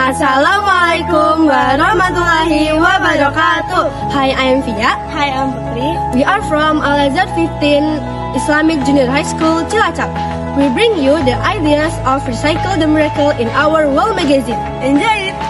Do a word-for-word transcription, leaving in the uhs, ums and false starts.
Assalamualaikum warahmatullahi wabarakatuh. Hi, I am Via. Hi, I'm Putri. We are from Al-Azhar fifteen Islamic Junior High School, Cilacap. We bring you the ideas of Recycle the Miracle in our World magazine. Enjoy it!